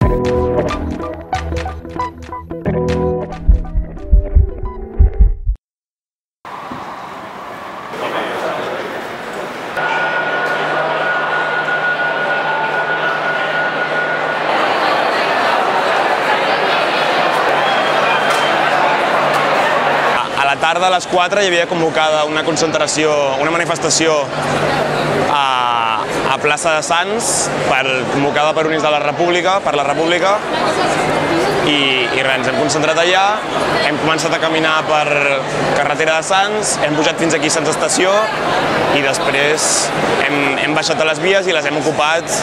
A la tarda, a les 4, hi havia convocada una concentració, una manifestació a plaça de Sants, convocada per Units de la República, per la República, i res, ens hem concentrat allà, hem començat a caminar per carretera de Sants, hem pujat fins aquí a Sants Estació i després hem baixat a les vies i les hem ocupat.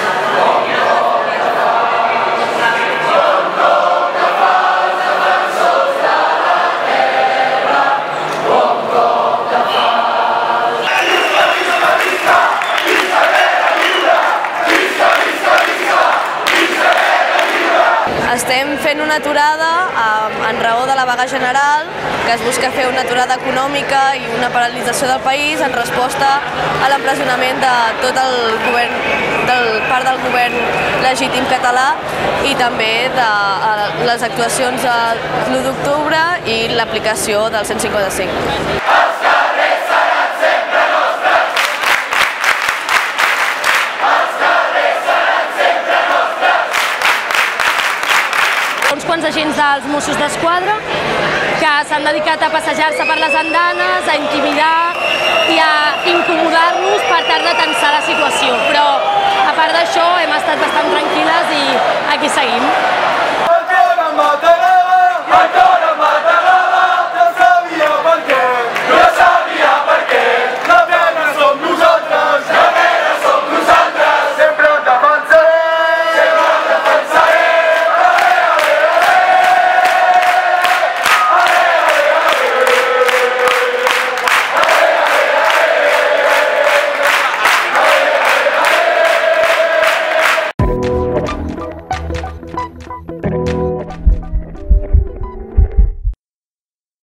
Estem fent una aturada en raó de la vaga general, que es busca fer una aturada econòmica i una paralització del país en resposta a l'empresonament de tot el govern, part del govern legítim català i també de les actuacions de l'1 d'octubre i l'aplicació del 155. Uns quants agents dels Mossos d'Esquadra que s'han dedicat a passejar-se per les andanes, a intimidar i a incomodar-nos per tal de tensar la situació. Però, a part d'això, hem estat bastant tranquil·les i